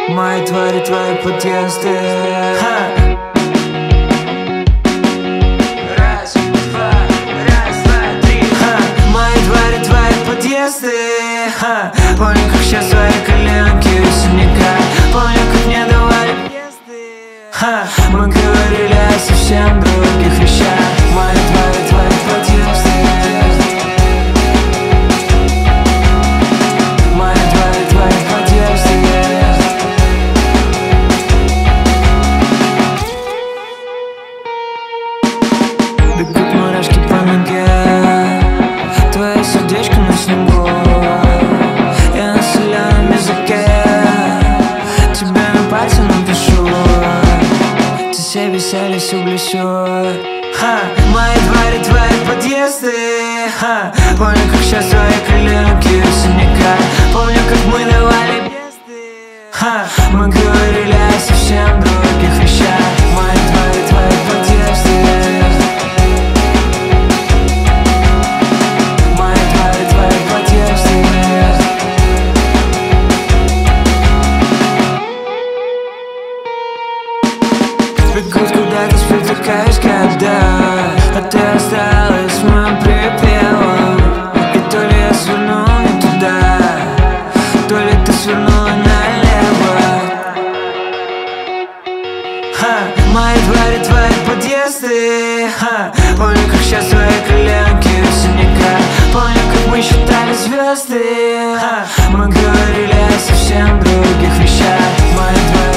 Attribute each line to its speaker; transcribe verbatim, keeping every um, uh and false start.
Speaker 1: Мои дворы, твои подъезды. Ха! Раз, два, раз, два, три. Ха! Мои дворы, твои подъезды. Ха! Помню, как сейчас твои коленки в синяках. Помню, как мне давали пезды. Ха! Мы говорили о совсем других вещах. Мои дворы, твои подъезды. Мои дворы, твои подъезды. Бегут мурашки по ноге, твое сердечко на снегу. Я на соленом языке тебе на пальце напишу. ТЕсеБЯся ЛЮсюБЛЮсю. Ха! Мои дворы, твои подъезды. Ха! Помню, как сейчас твои коленки в синяках. Помню, как мы давали пезды. Ха! Мы говорили о совсем других вещах. Мои дворы, твои подъезды. Мои дворы, твои подъезды. Бегут куда-то, спотыкаясь, когда а ты осталась моим припевом. И то ли я свернул не туда, то ли ты свернула налево. Ха! Мои дворы, твои подъезды. Ха! Помню, как сейчас твои коленки в синяках. Помню, как мы считали звезды. Ха! Мы говорили о совсем других вещах. Мои дворы.